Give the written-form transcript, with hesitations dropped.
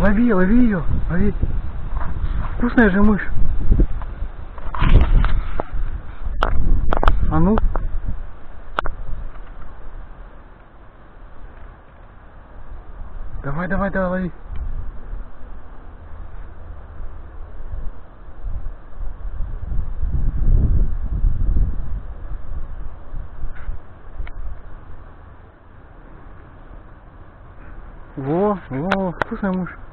Лови, лови ее, лови. Вкусная же мышь. А ну. Давай, давай, давай, лови. Во, вкусная мышь.